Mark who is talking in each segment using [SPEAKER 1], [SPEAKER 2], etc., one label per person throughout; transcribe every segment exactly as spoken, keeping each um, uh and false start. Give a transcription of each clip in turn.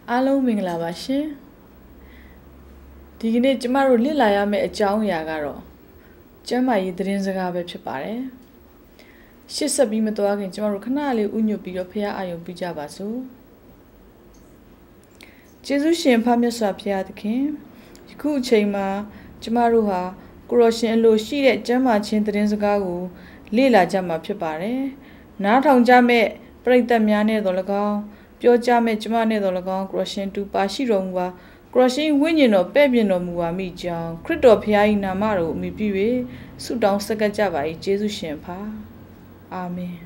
[SPEAKER 1] အားလုံးမင်္ဂလာပါရှင်ဒီကနေ့ကျမတို့လေ့လာရမယ့်အကြောင်းအရာကတော့ကျမ်းမာရေးသတင်းစကားပဲဖြစ်ပါတယ်ရှေ့ဆက်ပြီးမသွားခင်ကျမတို့ခဏလေးဥညွတ်ပြီးတော့ဖခင်အာရုံပြုကြပါစို့ကျေးဇူးရှင်ဖမြတ်စွာဘုရားသခင်ယခုအချိန်မှာကျမတို့ဟာကိုရရှင်အလိုရှိတဲ့ကျမ်းမာခြင်းသတင်းစကားကိုလေ့လာကြမှာဖြစ်ပါတယ်နားထောင်ကြမယ့်ပရိသတ်များနဲ့တော်၎င်းပြောကြမဲ့ကျမနဲ့တော်၎င်းကရရှင်တူပါရှိတော်မူပါကရရှင်ဝိညာဉ်တော်ပဲ့ပြင်တော်မူပါမိကြောင်းခရစ်တော်ဖခင်၏နာမတော်ကိုအမိပြု၍ဆုတောင်းဆက်ကပ်ကြပါ၏ယေရှုရှင်ဖာအာမင်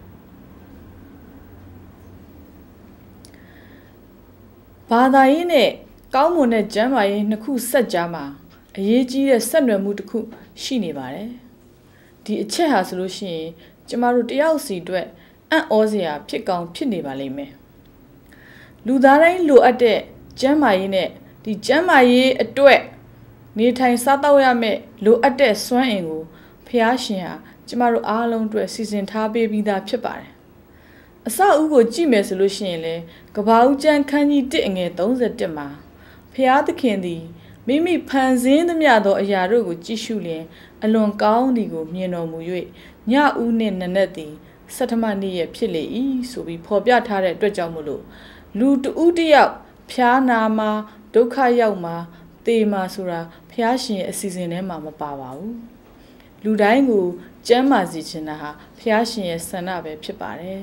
[SPEAKER 1] ဘာသာရေးနဲ့ကောင်းမွန်တဲ့ကျမ်းမာရေးနှစ်ခုဆက်ကြားမှာအရေးကြီးတဲ့ဆက်နွယ်မှုတစ်ခုရှိနေပါတယ်ဒီအချက်ဟာဆိုလို့ရှိရင်ကျမတို့တယောက်စီအတွက်အံ့ဩစရာဖြစ်ကောင်းဖြစ်နေပါလိမ့်မယ်လူသားတိုင်းလိုအပ်တဲ့ကျန်းမာရေးနဲ့ဒီကျန်းမာရေးအတွက်နေထိုင်စားသောက်ရမယ့်လိုအပ်တဲ့စွမ်းအင်ကိုဖျားရှင်ဟာကျမတို့အားလုံးအတွက်စီစဉ်ထားပေးပြီးသားဖြစ်ပါတယ်။အစအဦးကိုကြည့်မယ်ဆိုလို့ရှိရင်လေကဘာဦးကျမ်းခန်းကြီးတစ်အငယ်သုံးဆယ်တစ်မှာဖျားသခင်သည်မိမိဖန်ဆင်းသမျှသောအရာတို့ကိုကြည့်ရှုလျင်အလွန်ကောင်းသည်ကိုမြင်တော်မူ၍ညဦးနှင့်နနက်သည်ဆဋ္ဌမနေ့ရက်ဖြစ်လေ၏ဆိုပြီးဖော်ပြထားတဲ့အတွက်ကြောင့်မို့လို့လူတဦးတယောက်ဖျားနာမှာဒုက္ခရောက်မှာတေမှာဆိုတာဖျားရှင်အစီအစဉ်ထဲမှာမပါပါဘူးလူတိုင်းကိုကျမ်းမာစေချင်တာဟာဖျားရှင်ရဲ့ဆန္ဒပဲဖြစ်ပါတယ်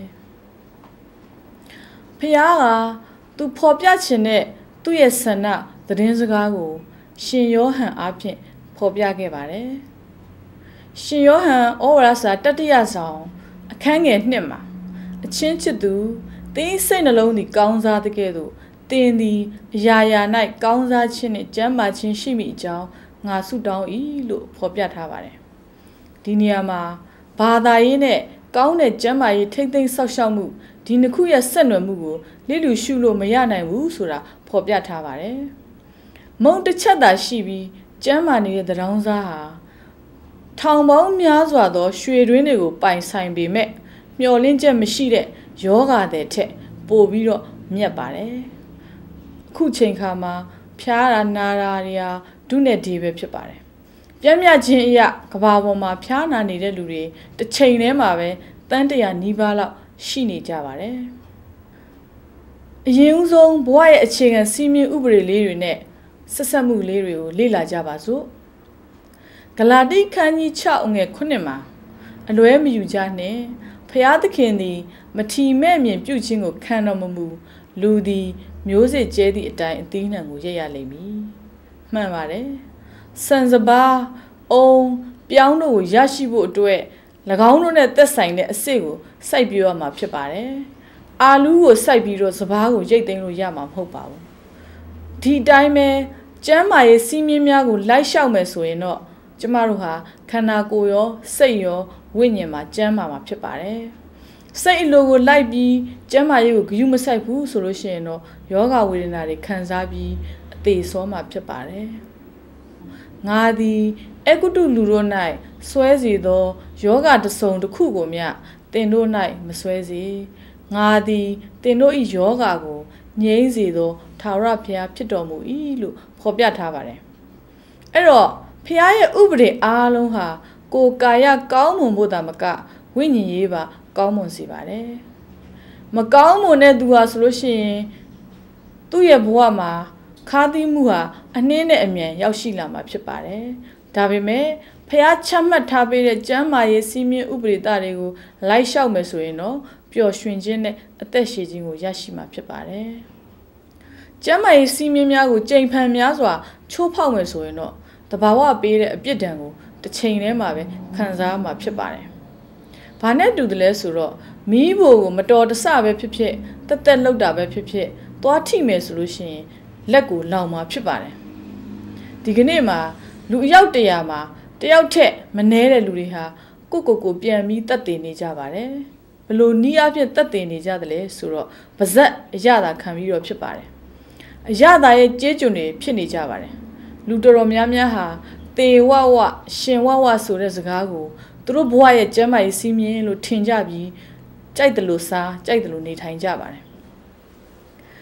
[SPEAKER 1] ဖျားကသူဖော်ပြချင်တဲ့သူ့ရဲ့ဆန္ဒသတင်းစကားကိုရှင်ယောဟန်အားဖြင့်ဖော်ပြခဲ့ပါတယ်ရှင်ယောဟန်ဩဝါဒစာတတိယဆောင်အခန်းငယ်နှစ်မှာအချင်းချစ်သူသင်စိတ်နှလုံးသည်ကောင်းစားတဲ့ကဲ့သို့သင်သည်အရာရာ၌ကောင်းစားခြင်းနှင့်ကျမ်းမာခြင်းရှိမိအကြောင်းငါဆုတောင်း၏လို့ဖော်ပြထားပါတယ်ဒီနေရာမှာဘာသာရေးနဲ့ကောင်းတဲ့ကျမ်းမာရေးထိမ့်သိမ်းဆောက်ရှောက်မှုဒီနှစ်ခုရဲ့ဆက်နွယ်မှုကိုလစ်လူရှုလို့မရနိုင်ဘူးဆိုတာဖော်ပြထားပါတယ်မုံတစ်ချက်သာရှိပြီးကျမ်းမာနေတဲ့သံတောင်းစားဟာထောင်ပေါင်းများစွာသောရွှေတွင်းတွေကိုပိုင်ဆိုင်ပေမဲ့မျော်လင့်ချက်မရှိတဲ့ယောဂတဲ့ထက်ပိုပြီးတော့မြတ်ပါတယ်အခုချိန်ခါမှာဖျားတာနာတာတွေဟာဒုနဲ့ဒီပဲဖြစ်ပါတယ်ပြင်းပြခြင်းအရာကဘာပေါ်မှာဖျားနာနေတဲ့လူတွေတစ်ချိန်တည်းမှာပဲတန်းတရာနီးပါးလောက်ရှိနေကြပါတယ်အရင်ဦးဆုံးဘဝရဲ့အခြေခံစီးမြင်ဥပဒေလေးတွေနဲ့ဆက်ဆက်မှုလေးတွေကိုလေ့လာကြပါစို့ဂလာတိခန်းကြီး၆အငယ်ခုနှစ်မှာအလွဲမယူကြနှင့်ဖျားသခင်သည်မထီမဲ့မြင်ပြုခြင်းကိုခံတော်မမူလူသည်မျိုးစေ့ကျဲသည့်အတိုင်းအသီးနှံကိုရရလိမ့်မည်မှန်ပါတယ်စံစပါးအုံပြောင်းတို့ကိုရရှိဖို့အတွက်၎င်းတို့နဲ့သက်ဆိုင်တဲ့အစ်စ်ကိုစိုက်ပြရမှာဖြစ်ပါတယ်အာလူးကိုစိုက်ပြီးတော့စပါးကိုရိတ်သိမ်းလို့ရမှာမဟုတ်ပါဘူးဒီတိုင်းပဲကျမ်းမာရေးစီးမြင်များကိုလိုက်လျှောက်မယ်ဆိုရင်တော့ကျမတို့ဟာခန္ဓာကိုယ်ရောစိတ်ရောဝိညာဉ်မှာကျမ်းမာမှာဖြစ်ပါတယ်စိတ်အလိုကိုလိုက်ပြီးကျမ်းမာရေးကိုဂရုမစိုက်ဘူးဆိုလို့ရှိရင်တော့ယောဂဝေဒနာတွေခံစားပြီးအသေးဆောမှာဖြစ်ပါတယ်ငါသည်အကုတုလူတို့၌ဆွဲစီသောယောဂတစုံတစ်ခုကိုမျှတင်တို့၌မဆွဲစေငါသည်တင်တို့၏ယောဂကိုငြိမ်းစေသောထာဝရဘုရားဖြစ်တော်မူ၏လို့ဖော်ပြထားပါတယ်အဲ့တော့ဖခင်ရဲ့ဥပဒေအားလုံးဟာကိုယ်ကာယကောင်းမွန်ဖို့တာမကဝိညာဉ်ရေးပါကောင်းမွန်စေပါတယ်မကောင်းမွန်တဲ့သူဟာဆိုလို့ရှိရင်သူ့ရဲ့ဘဝမှာခါးသီးမှုဟာအနှင်းနဲ့အမြန်ရောက်ရှိလာမှာဖြစ်ပါတယ်ဒါပေမဲ့ဖခင်ချမှတ်ထားပေးတဲ့ကျမ်းမာရေးစီးမြင်ဥပဒေသားတွေကိုလိုက်လျှောက်မယ်ဆိုရင်တော့ပျော်ရွှင်ခြင်းနဲ့အသက်ရှည်ခြင်းကိုရရှိမှာဖြစ်ပါတယ်ကျမ်းမာရေးစီးမြင်များကိုကြိမ်ဖန်များစွာချိုးဖောက်မယ်ဆိုရင်တော့တဘာဝပေးတဲ့အပြစ်ဒဏ်ကိုတစ်ချိန်တည်းမှာပဲခံစားမှာဖြစ်ပါတယ်။ဘာနဲ့တူတယ်လဲဆိုတော့မီးဘိုကိုမတော်တဆပဲဖြစ်ဖြစ်တက်တက်လောက်တာပဲဖြစ်ဖြစ်သွားထိမယ်ဆိုလို့ရှိရင်လက်ကိုလောင်မှာဖြစ်ပါတယ်။ဒီကနေ့မှာလူအယောက်တရာမှာတယောက်ထက်မနည်းတဲ့လူတွေဟာကိုကိုကိုပြန်ပြီးတက်တည်နေကြပါတယ်။ဘလို့နီးအပြည့်တက်တည်နေကြတယ်လဲဆိုတော့ပါဇက်အရသာခံပြီးတော့ဖြစ်ပါတယ်။အရသာရဲ့ကြေးကျွန်တွေဖြစ်နေကြပါတယ်။လူတော်တော်များများဟာတေဝဝရှင်ဝဝဆိုတဲ့စကားကိုသူတို့ဘဝရဲ့ကျမ်းမာရေးစီးမြင်လို့ထင်ကြပြီးကြိုက်တယ်လို့စားကြိုက်တယ်လို့နေထိုင်ကြပါတယ်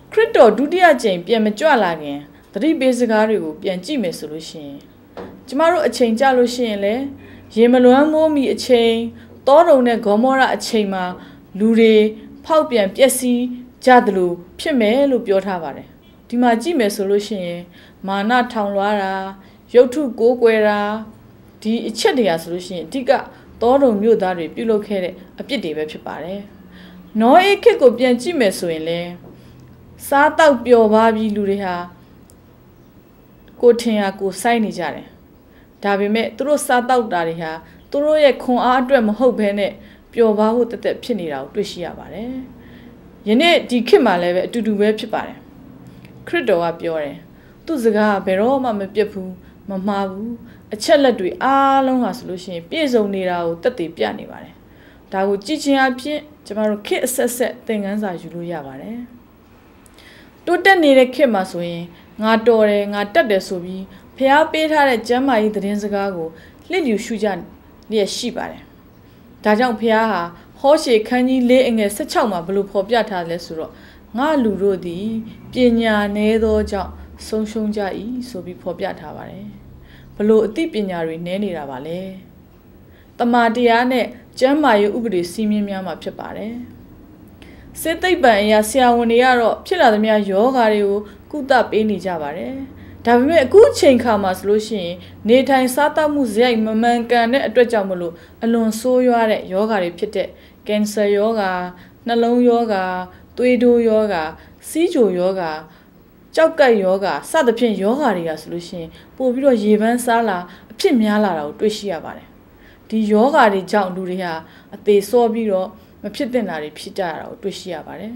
[SPEAKER 1] ခရစ်တော်ဒုတိယကြိမ်ပြန်မကြွလာခင်သတိပေးစကားတွေကိုပြန်ကြည့်မယ်ဆိုလို့ရှိရင်ကျမတို့အချိန်ကြလို့ရှိရင်လေရေမလွမ်းမိုးမီအချိန်တောတုံနဲ့ဂေါမောရအချိန်မှာလူတွေဖောက်ပြန်ပျက်စီးကြတယ်လို့ဖြစ်မယ်လို့ပြောထားပါတယ်ဒီမှာကြည့်မယ်ဆိုလို့ရှိရင်မာနထောင်လွှားတာရုပ်ထုကိုးကွယ်တာဒီအချက်တွေကဆိုလို့ရှိရင်အဓိကတောတုံမြို့သားတွေပြုလုပ်ခဲ့တဲ့အပြစ်တွေပဲဖြစ်ပါတယ်နောအေခေတ်ကိုပြန်ကြည့်မယ်ဆိုရင်လေစားတောက်ပျော်ပါပြီးလူတွေဟာကိုထင်ဟာကိုစိုက်နေကြတယ်ဒါပေမဲ့သူတို့စားတောက်တာတွေဟာသူတို့ရဲ့ခွန်အားအတွက်မဟုတ်ဘဲနဲ့ပျော်ပါဖို့တက်တက်ဖြစ်နေတာကိုတွေ့ရှိရပါတယ်ယနေ့ဒီခေတ်မှာလည်းပဲအတူတူပဲဖြစ်ပါတယ်ခရစ်တော်ကပြောတယ်သူ့စကားကဘယ်တော့မှမပြတ်ဘူးမမှားဘူးအချက်လက်တွေအားလုံးဟာဆိုလို့ရှိရင်ပြည့်စုံနေတာကိုတက်တည်ပြနေပါတယ်ဒါကိုကြည်ချင်းအဖြစ်ကျမတို့ခေတ်အဆက်ဆက်သင်ခန်းစာယူလို့ရပါတယ်တိုးတက်နေတဲ့ခေတ်မှာဆိုရင်ငါတော်တယ်ငါတက်တယ်ဆိုပြီးဖျားပေးထားတဲ့ကျမ်းမာရေးသတင်းစကားကိုလစ်လျူရှုကြလျက်ရှိပါတယ်ဒါကြောင့်ဖျားဟာဟောရှေခန်းကြီးလေးအငယ်၁၆မှာဘလို့ဖော်ပြထားလဲဆိုတော့ငါလူတို့သည်ပညာနည်းသောကြောင့်ဆုံးရှုံးကြ၏ဆိုပြီးဖော်ပြထားပါတယ်ဘလို့အသိပညာတွေနည်းနေတာပါလဲတမာတရားနဲ့ကျမ်းမာရေးဥပဒေစည်းမျဉ်းများမှာဖြစ်ပါတယ်စေသိပ္ပံအရာဆရာဝန်တွေကတော့ဖြစ်လာသမျှယောဂါတွေကိုကုသပေးနေကြပါတယ်ဒါပေမဲ့အခုချိန်ခါမှာဆိုလို့ရှိရင်နေထိုင်စားသောက်မှုစရိုက်မမှန်ကန်တဲ့အတွက်ကြောင့်မလို့အလွန်ဆိုးရွားတဲ့ယောဂါတွေဖြစ်တဲ့ကင်ဆာယောဂါနှလုံးယောဂါသွေးတိုးယောဂါစီးချိုယောဂါကြောက်ကပ်ယောဂါစသဖြင့်ယောဂါတွေကဆိုလို့ရှိရင်ပို့ပြီးတော့ရေပန်းစားလာအဖြစ်များလာတာကိုတွေ့ရှိရပါတယ်ဒီယောဂါတွေကြောင့်လူတွေဟာအသေးစောပြီးတော့မဖြစ်သင့်တာတွေဖြစ်ကြရတာကိုတွေ့ရှိရပါတယ်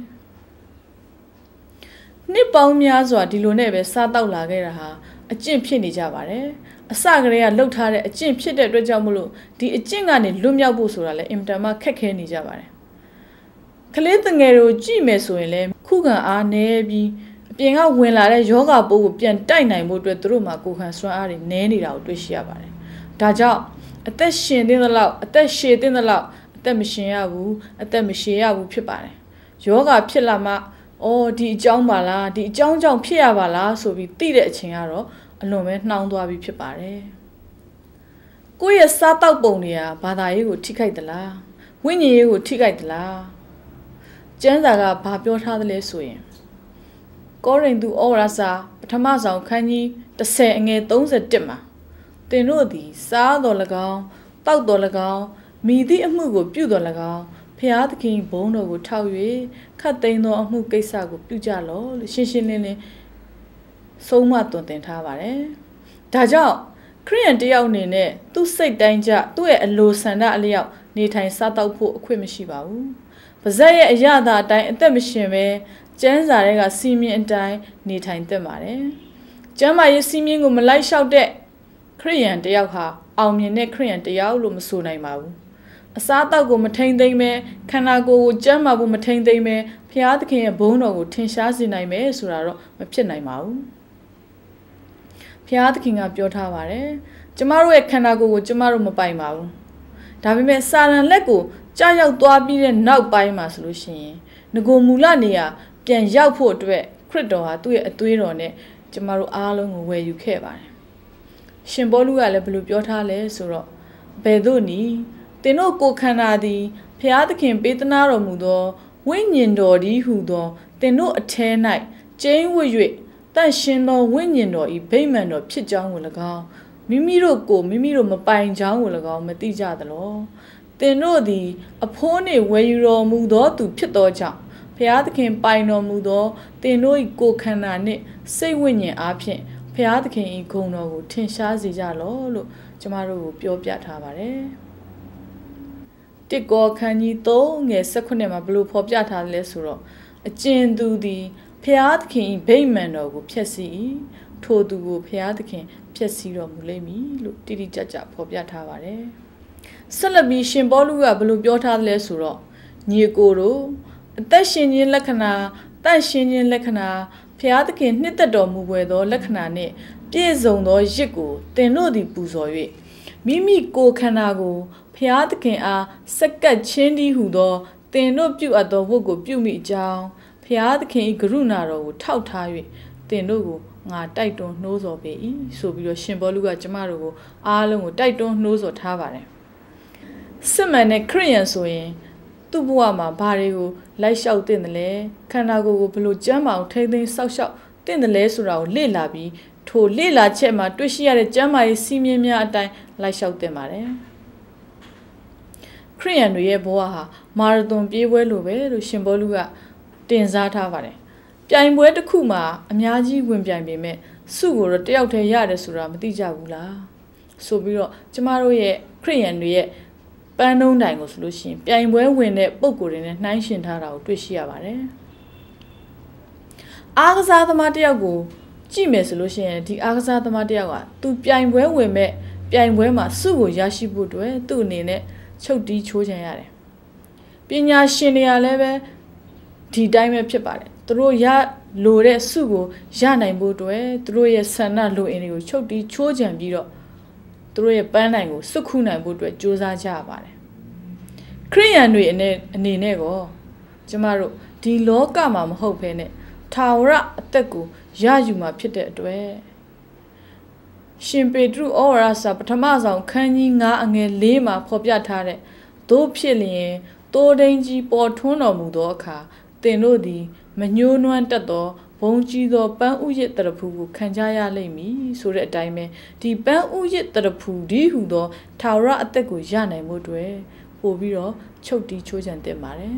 [SPEAKER 1] နှစ်ပေါင်းများစွာဒီလိုနဲ့ပဲစားတောက်လာခဲ့တာဟာအကျင့်ဖြစ်နေကြပါတယ်အစကတည်းကလှုပ်ထားတဲ့အကျင့်ဖြစ်တဲ့အတွက်ကြောင့်မလို့ဒီအကျင့်ကနေလွတ်မြောက်ဖို့ဆိုတာလည်းအင်မတန်မှခက်ခဲနေကြပါတယ်ကလေးတငယ်တို့ကြည့်မယ်ဆိုရင်လည်းခုခံအားနည်းပြီးအပြင်ကဝင်လာတဲ့ယောဂပိုးကိုပြန်တိုက်နိုင်ဖို့အတွက်သူတို့မှာကိုယ်ခံစွမ်းအားတွေနည်းနေတာကိုတွေ့ရှိရပါတယ်ဒါကြောင့်အသက်ရှင်တဲ့လောက်အသက်ရှည်တဲ့လောက်အသက်မရှင်ရဘူးအသက်မရှည်ရဘူးဖြစ်ပါတယ်ယောဂဖြစ်လာမှအော်ဒီအကြောင်းပါလားဒီအကြောင်းကြောင့်ဖြစ်ရပါလားဆိုပြီးသိတဲ့အချိန်ကတော့အလွန်ပဲနှောင်းသွားပြီးဖြစ်ပါတယ်ကိုယ့်ရဲ့စားတောက်ပုံတွေကဘာသာရေးကိုထိခိုက်သလားဝိညာဉ်ရေးကိုထိခိုက်သလားကျမ်းစာကဘာပြောထားသလဲဆိုရင်ကောရိန္သုဩဝါဒစာပထမဆုံးခန်းကြီး၁၀အငယ်၃၁မှာသင်တို့သည်စားတော်၎င်းတောက်တော်၎င်းမိသည့်အမှုကိုပြုတော်၎င်းဖျားသခင်ဘုန်းတော်ကိုထောက်၍ခတ်သိမ်းသောအမှုကိစ္စကိုပြုကြလောလို့ရှင်းရှင်းလင်းလင်းဆုံးမသွန်သင်ထားပါတယ်။ဒါကြောင့်ခရိယန်တယောက်အနေနဲ့သူ့စိတ်တိုင်းကြသူ့ရဲ့အလိုဆန္ဒအလျောက်နေထိုင်စားတောက်ဖို့အခွင့်မရှိပါဘူး။ပါဇက်ရဲ့အရာသာအတိုင်းအသက်မရှင်ပဲကျမ်းစာတွေကစီမင်းအတိုင်းနေထိုင်သင့်ပါတယ်။ကျမ်းမာရေးစီမင်းကိုမလိုက်လျှောက်တဲ့ခရိယန်တယောက်ဟာအောင်မြင်တဲ့ခရိယန်တယောက်လို့မဆိုနိုင်ပါဘူး။အစားအသောက်ကိုမထိန်သိမ်းပဲခန္ဓာကိုယ်ကိုကျန်းမာဖို့မထိန်သိမ်းပဲဘုရားသခင်ရဲ့ဘုန်းတော်ကိုထင်ရှားစေနိုင်မယ်ဆိုတာတော့မဖြစ်နိုင်ပါဘူးဘုရားသခင်ကပြောထားပါတယ်ကျမတို့ရဲ့ခန္ဓာကိုယ်ကိုကျမတို့မပိုင်ပါဘူးဒါပေမဲ့စာရန်လက်ကိုကြားရောက်သွားပြီးတဲ့နောက်ပိုင်းမှာဆိုလို့ရှိရင်ငကိုမူလနေရာပြန်ရောက်ဖို့အတွက်ခရစ်တော်ဟာသူ့ရဲ့အသွေးတော်နဲ့ကျမတို့အားလုံးကိုဝယ်ယူခဲ့ပါတယ်ရှင်ပေါလုကလည်းဘယ်လိုပြောထားလဲဆိုတော့ဘယ်သို့နည်းသင်တို့ကိုယ်ခန္ဓာသည်ဘုရားသခင်ပေးသနာတော်မူသောဝိညာဉ်တော်သည်ဟုသောသင်တို့အထဲ၌ကျင်းဝ၍တန့်ရှင်းသောဝိညာဉ်တော်၏ဗိမာန်တော်ဖြစ်ကြောင်းကို၎င်းမိမိတို့ကိုမိမိတို့မပိုင်ကြောင်းကို၎င်းမသိကြသလောသင်တို့သည်အဖိုးနှင့်ဝယ်ယူတော်မူသောသူဖြစ်သောကြောင့်ဘုရားသခင်ပိုင်တော်မူသောသင်တို့၏ကိုယ်ခန္ဓာနှင့်စိတ်ဝိညာဉ်အားဖြင့်ဘုရားသခင်၏ဂုဏ်တော်ကိုထင်ရှားစေကြလောလို့ကျမတို့ကိုပြောပြထားပါတယ်တစ်ကောခန်းကြီးသုံးငယ်၁၈မှာဘလို့ဖော်ပြထားလဲဆိုတော့အကျဉ်သူသည်ဖျားသခင်ဗိမာန်တော်ကိုဖျက်ဆီးထိုသူကိုဖျားသခင်ဖျက်ဆီးတော်မူလိမ့်မည်လို့တိတိကျကျဖော်ပြထားပါတယ်ဆက်လက်ပြီးရှင်ပေါလုကဘလို့ပြောထားလဲဆိုတော့ညီကိုတို့အသက်ရှင်ခြင်းလက္ခဏာတန့်ရှင်းခြင်းလက္ခဏာဖျားသခင်နှစ်သက်တော်မူပွေသောလက္ခဏာနှင့်ပြည့်စုံသောရစ်ကိုသင်တို့သည်ပူဇော်၍မိမိကိုယ်ခန္ဓာကိုဖျားသခင်အားစက္ကပ်ချင်းသည်ဟုသောသင်တို့ပြုအပ်သောဝတ်ကိုပြုမိကြောင်းဖဖျားသခင်ဤကရုဏာတော်ကိုထောက်ထား၍တင်တို့ကိုငါတိုက်တွန်းနှိုးဆော်ပေ၏ဆိုပြီးတော့ရှင်ပေါလုကကျမတို့ကိုအားလုံးကိုတိုက်တွန်းနှိုးဆော်ထားပါတယ်စစ်မှန်တဲ့ခရိယန်ဆိုရင်သူ့ဘဝမှာဘာတွေကိုလိုက်လျှောက်တင်တယ်လဲခန္ဓာကိုယ်ကိုဘလို့ကျမ်းမာအောင်ထိမ့်သိမ်းဆောက်ရှောက်တင်တယ်လဲဆိုတာကိုလေ့လာပြီးထိုလေ့လာချက်မှာတွေ့ရှိရတဲ့ကျမ်းမာရေးစီးမြင်များအတိုင်းလိုက်လျှောက်တင်ပါတယ်ခရိယန်တွေရဲ့ဘဝဟာမာရသွန်ပြေးပွဲလိုပဲလို့ရှင်ပေါလုကတင်စားထားပါတယ်ပြိုင်ပွဲတစ်ခုမှာအများကြီးဝင်ပြိုင်ပေမဲ့စုကိုတော့တယောက်တည်းရတယ်ဆိုတာမသိကြဘူးလားဆိုပြီးတော့ကျမတို့ရဲ့ခရိယန်တွေရဲ့ပန်းနှုံးတိုင်ကိုဆိုလို့ရှိရင်ပြိုင်ပွဲဝင်တဲ့ပုံကိုယ်တွေနဲ့နှိုင်းယှဉ်ထားတာကိုတွေ့ရှိရပါတယ်အားကစားသမားတယောက်ကိုကြည့်မယ်ဆိုလို့ရှိရင်ဒီအားကစားသမားတယောက်ကသူပြိုင်ပွဲဝင်မဲ့ပြိုင်ပွဲမှာစုကိုရရှိဖို့အတွက်သူ့အနေနဲ့ချုပ်တီးချိုးချင်ရတယ်ပညာရှင်တွေကလည်းပဲဒီတိုင်းပဲဖြစ်ပါတယ်သူတို့ရလိုတဲ့စုကိုရနိုင်ဖို့အတွက်သူတို့ရဲ့ဆန္ဒလိုအင်တွေကိုချုပ်တီးချိုးချင်ပြီးတော့သူတို့ရဲ့ပန်းနိုင်ကိုစွတ်ခုနိုင်ဖို့အတွက်ကြိုးစားကြရပါတယ်ခရိယန်တွေအနေအနေနဲ့ကောကျမတို့ဒီလောကမှာမဟုတ်ဘဲနဲ့ထာဝရအသက်ကိုရယူမှာဖြစ်တဲ့အတွက်ရှင်ပေတရုဩဝါဒစာပထမဆုံးခန်းကြီး၅အငယ်၄မှာဖော်ပြထားတဲ့သို့ဖြစ်လျင်တိုးတိန်ကြီးပေါ်ထွန်းတော်မူသောအခါသင်တို့သည်မညှိုးနွမ်းတတ်သောဘုံကြီးသောပန်းဥယျတရဖူကိုခံကြရလိမ့်မည်ဆိုတဲ့အတိုင်းပဲဒီပန်းဥယျတရဖူဒီဟူသောထာဝရအသက်ကိုရနိုင်မှုတွေပို့ပြီးတော့ချုပ်တီးချိုးချံတင်ပါတယ်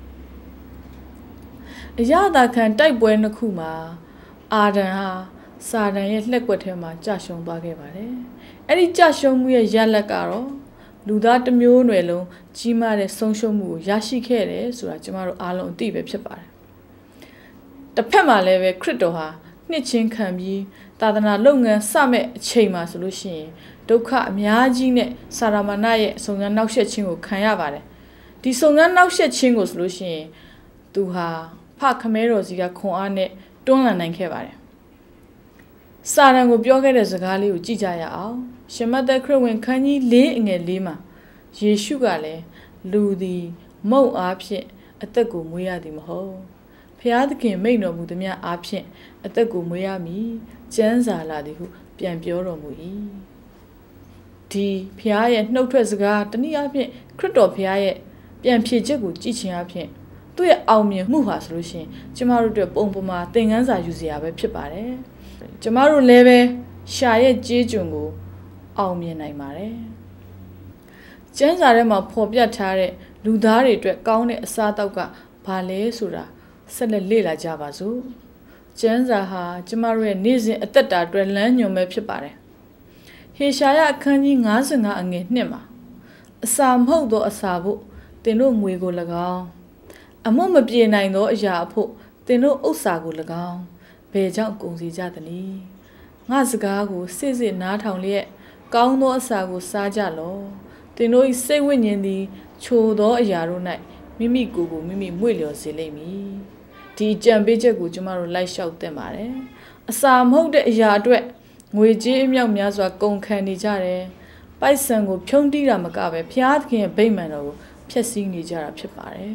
[SPEAKER 1] အရသာခံတိုက်ပွဲနှစ်ခုမှာအာဒံဟာစာတန်ရဲ့လှက်ကွက်ထဲမှာကြာရှုံးသွားခဲ့ပါတယ်အဲ့ဒီကြာရှုံးမှုရဲ့ရလဒ်ကတော့လူသားတစ်မျိုးနွယ်လုံးကြီးမားတဲ့ဆုံးရှုံးမှုကိုရရှိခဲ့တယ်ဆိုတာကျမတို့အားလုံးအသိပဲဖြစ်ပါတယ်တစ်ဖက်မှာလည်းပဲခရစ်တော်ဟာနှစ်ချင်းခံပြီးသာသနာလုပ်ငန်းစမဲ့အချိန်မှာဆိုလို့ရှိရင်ဒုက္ခအများကြီးနဲ့စာရမဏေရဲ့စုံစမ်းနှောက်ယှက်ခြင်းကိုခံရပါတယ်ဒီစုံစမ်းနှောက်ယှက်ခြင်းကိုဆိုလို့ရှိရင်သူဟာဖခမဲတော်စီကခွန်အားနဲ့တွန်းလှန်နိုင်ခဲ့ပါတယ်စာရန်ကိုပြောခဲ့တဲ့စကားလေးကိုကြည့်ကြရအောင်ရှင်မသက်ခရစ်ဝင်ခန်းကြီး၄အငယ်၄မှာယေရှုကလည်းလူသည်မုံအားဖြင့်အသက်ကိုမွေးရသည်မဟုတ်ဖျားသခင်မိန့်တော်မူသည်များအားဖြင့်အသက်ကိုမွေးရမည်ကျမ်းစာလာသည်ဟုပြန်ပြောတော်မူ၏ဒီဖျားရဲ့နှုတ်ထွက်စကားတနည်းအားဖြင့်ခရစ်တော်ဖျားရဲ့ပြန်ဖြေချက်ကိုကြည့်ခြင်းအားဖြင့်သူ့ရဲ့အောင်မြင်မှုဟာဆိုလို့ရှိရင်ကျမတို့တို့ပုံပမာသင်ခန်းစာယူစရာပဲဖြစ်ပါတယ်ကျမတို့လည်းပဲရှာရဲ့ကြေးကျွန်ကိုအောင်မြင်နိုင်ပါတယ်ကျမ်းစာထဲမှာဖော်ပြထားတဲ့လူသားတွေအတွက်ကောင်းတဲ့အစားအသောက်ကဘာလဲဆိုတာဆက်လက်လေ့လာကြပါစို့ကျမ်းစာဟာကျမတို့ရဲ့နေ့စဉ်အသက်တာအတွက်လမ်းညွှန်ပဲဖြစ်ပါတယ်ဟေရှာယအခန်းကြီး၅၅အငယ်၂မှာအစာမဟုတ်သောအစာဖို့သင်တို့ငွေကို၎င်းအမွတ်မပြေနိုင်သောအရာအဖို့သင်တို့ဥစ္စာကို၎င်းဘယ်ကြောင့်ကုန်စီကြသနည်းငါစကားကိုစစ်စစ်နားထောင်လျက်ကောင်းသောအစာကိုစားကြလော့သင်တို့၏စိတ်ဝိညာဉ်သည်ချိုသောအရာတို့၌မိမိကိုယ်ကိုမိမိမွေ့လျော်စေလိမ့်မည်ဒီကြံပေးချက်ကိုကျမတို့လိုက်လျှောက်သင့်ပါတယ်အစာမဟုတ်တဲ့အရာအတွက်ငွေကြေးအမြောက်များစွာကုန်ခံနေကြတယ်ပိုက်ဆံကိုဖြုံးတီးတာမကပဲဘုရားသခင်ရဲ့ဗိမာန်တော်ကိုဖျက်ဆီးနေကြတာဖြစ်ပါတယ်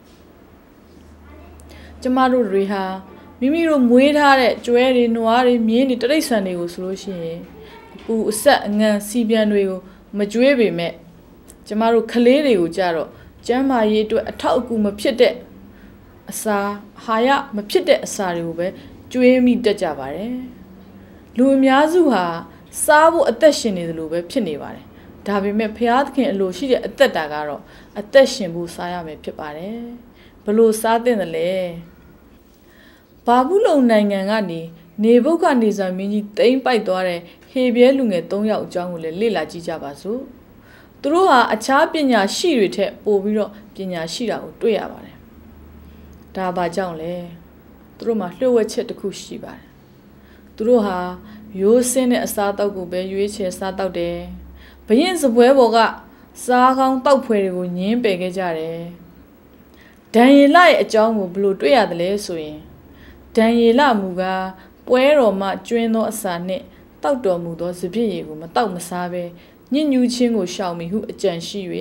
[SPEAKER 1] ကျမတို့တွေဟာမိမိတို့မွေးထားတဲ့ကျွဲတွေနွားတွေမြင်းတွေတိရစ္ဆာန်တွေကိုဆိုလို့ရှိရင်အပူအဆက်အငံစီပြန်တွေကိုမကြွေးပေမဲ့ကျမတို့ကလေးတွေကိုကြတော့ကျမ်းမာရေးအတွက်အထောက်အကူမဖြစ်တဲ့အစာဟာရမဖြစ်တဲ့အစာတွေကိုပဲကြွေးမိတတ်ကြပါတယ်လူအများစုဟာစားဖို့အသက်ရှင်နေတယ်လို့ပဲဖြစ်နေပါတယ်ဒါပေမဲ့ဘုရားသခင်အလိုရှိတဲ့အသက်တာကတော့အသက်ရှင်ဖို့စားရမယ်ဖြစ်ပါတယ်ဘလို့စားသင့်တယ်လဲဘာဘူးလုံနိုင်ငံကနေနေဘုတ်ကနေဇာမင်းကြီးတိမ့်ပိုက်သွားတဲ့ဟေဘဲလူငယ်၃ယောက်အကြောင်းကိုလည်းလေ့လာကြည့်ကြပါစို့သူတို့ဟာအခြားပညာရှိတွေထက်ပိုပြီးတော့ပညာရှိတာကိုတွေ့ရပါတယ်ဒါဘာကြောင့်လဲသူတို့မှာလျှို့ဝှက်ချက်တစ်ခုရှိပါတယ်သူတို့ဟာရိုးစင်းတဲ့အစားအသောက်ကိုပဲရွေးချယ်စားတောက်တယ်ဘရင်စပွဲပေါ်ကစားကောင်းတောက်ဖွယ်တွေကိုညင်းပယ်ခဲ့ကြတယ်ဒံယေလရဲ့အကြောင်းကိုဘယ်လိုတွေ့ရတယ်လဲဆိုရင်ဒံယေလမူကားပွဲတော်မှကျွင်းသောအစာနှင့်တောက်တော်မူသောစပျစ်ရည်ကိုမတောက်မစားဘဲညှဉ်းညူးခြင်းကိုရှောင်မိဟုအကြံရှိ၍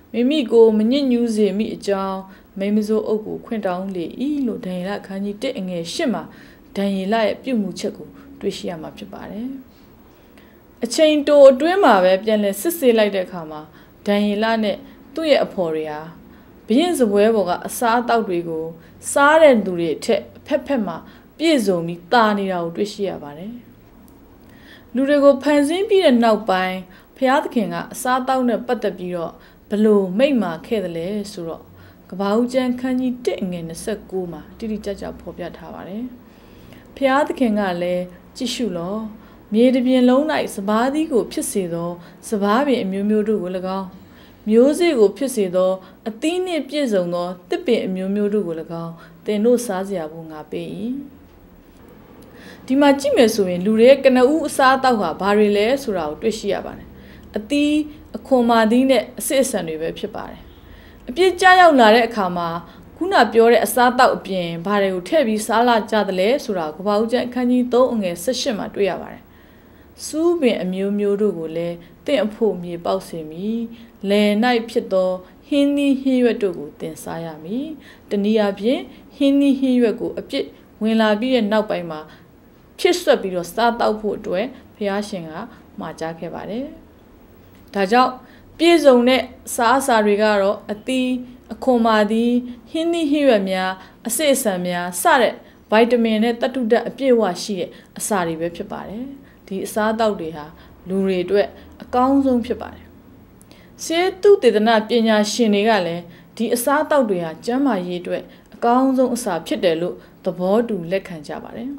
[SPEAKER 1] မိမိကိုမညစ်ညူးစေမိအကြောင်းမိမစိုးအုပ်ကိုခွင့်တောင်းလေ၏လို့ဒံယေလအခန်းကြီးတစ်အငယ်ရှစ်မှာဒံယေလရဲ့ပြုမှုချက်ကိုတွေ့ရှိရမှာဖြစ်ပါတယ်အချိန်တိုအတွင်းမှာပဲပြန်လည်စစ်ဆေးလိုက်တဲ့အခါမှာဒံယေလနဲ့သူ့ရဲ့အဖော်တွေဟာဘရင်စပွဲပေါ်ကအစားအသောက်တွေကိုစားတဲ့သူတွေအထက်ဖက်ဖက်မှာပြည့်စုံပြီးတာနေတာကိုတွေ့ရှိရပါတယ်လူတွေကိုဖန်ဆင်းပြီးတဲ့နောက်ပိုင်းဘုရားသခင်ကအစားအသောက်နဲ့ပတ်သက်ပြီးတော့ဘလို့မိတ်မာခဲ့တယ်လဲဆိုတော့ကဘာဦးကျမ်းခန်းကြီးတစ်အငယ်နှစ်ဆယ့်ကိုမှာတိတိကျကျဖော်ပြထားပါတယ်ဘုရားသခင်ကလည်းကြည့်ရှုလောမြေတစ်ပြင်လုံး၌စပါးသီးကိုဖြစ်စေသောစပါးပင်အမျိုးမျိုးတို့ကို၎င်းမျိုးစေ့ကိုဖြစ်စေသောအသီးနှင့်ပြည့်စုံသောတစ်ပင်အမျိုးမျိုးတို့ကို၎င်းသင်တို့စားစရာဖို့ငါပေး၏ဒီမှာကြည့်မယ်ဆိုရင်လူတွေရဲ့ကနဦးအစားအသောက်ဟာဘာတွေလဲဆိုတာကိုတွေ့ရှိရပါတယ်အသီးအခွန်မာသီးနဲ့အစစ်အဆန်တွေပဲဖြစ်ပါတယ်အပြည့်ကျရောက်လာတဲ့အခါမှာခုနပြောတဲ့အစားအသောက်အပြင်ဘာတွေကိုထည့်ပြီးစားလာကြသလဲဆိုတာကိုကဘာဦးကျမ်းအခန်းကြီးသုံးအငယ်၁၈မှာတွေ့ရပါတယ်စူးပင်အမျိုးမျိုးတို့ကိုလည်းတင့်အဖို့မြေပေါက်စေမည်လယ်၌ဖြစ်သောဟင်းသီးဟင်းရွက်တို့ကိုတင်စားရမည်တနည်းအားဖြင့်ဟင်းသီးဟင်းရွက်ကိုအပြစ်ဝင်လာပြီးတဲ့နောက်ပိုင်းမှာဖြစ်ဆွက်ပြီးတော့စားတောက်ဖို့အတွက်ဘုရားရှင်ကမှာကြားခဲ့ပါတယ်ဒါကြောင့်ပြည့်စုံတဲ့စားအစာတွေကတော့အသီးအခွန်မာသီးဟင်းသီးဟင်းရွက်များအစစ်အဆန်များစတဲ့ဗိုက်တမင်နဲ့သတ္တုဓာတ်အပြည့်အဝရှိတဲ့အစာတွေပဲဖြစ်ပါတယ်ဒီအစားအသောက်တွေဟာလူတွေအတွက်အကောင်းဆုံးဖြစ်ပါတယ်ဆေးသုတေသနပညာရှင်တွေကလည်းဒီအစားအသောက်တွေဟာကျန်းမာရေးအတွက်အကောင်းဆုံးအစာဖြစ်တယ်လို့သဘောတူလက်ခံကြပါတယ်